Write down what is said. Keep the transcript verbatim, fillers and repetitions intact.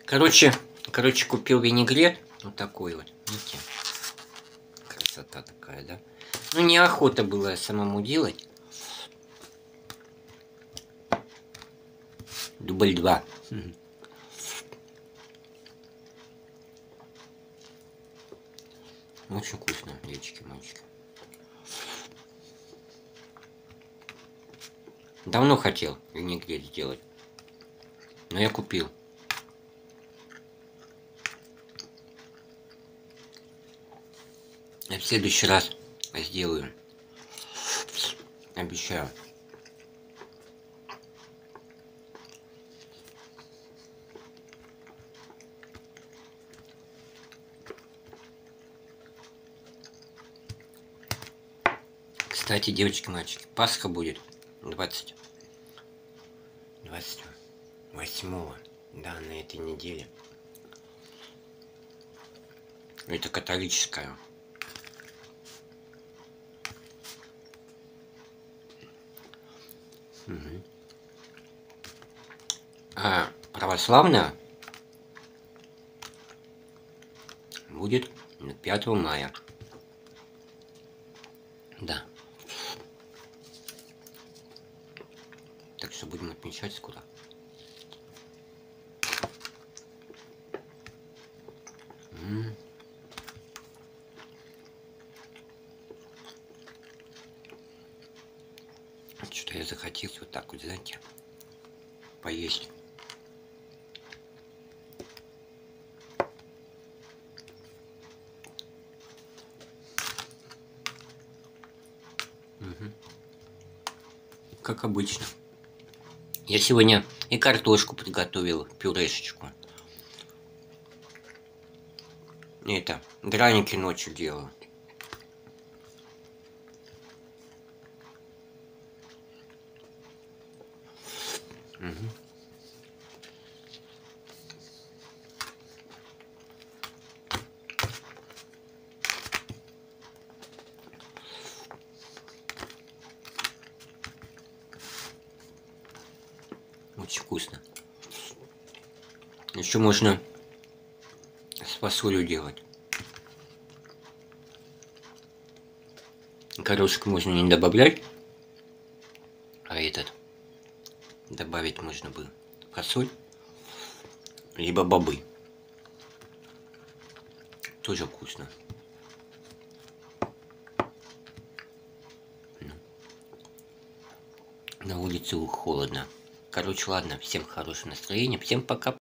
Короче, короче, купил винегрет. Вот такой вот. Видите? Красота такая, да? Ну, неохота было самому делать. Дубль два. Очень вкусно, девочки, мальчики. Давно хотел винегрет сделать, но я купил. Я в следующий раз сделаю. Обещаю. Кстати, девочки, мальчики, Пасха будет двадцать восьмого, да, на этой неделе. Это католическая. Угу. А православная будет пятого мая. Да. Так что будем отмечать скоро. М-м. Что-то я захотел вот так вот, знаете, поесть. Угу. Как обычно. Я сегодня и картошку приготовил, пюрешечку. И это, драники ночью делаю. Угу. Очень вкусно. Еще можно с фасолью делать. Горошек можно не добавлять, а этот добавить можно бы фасоль, либо бобы. Тоже вкусно. На улице холодно. Короче, ладно, всем хорошего настроения, всем пока.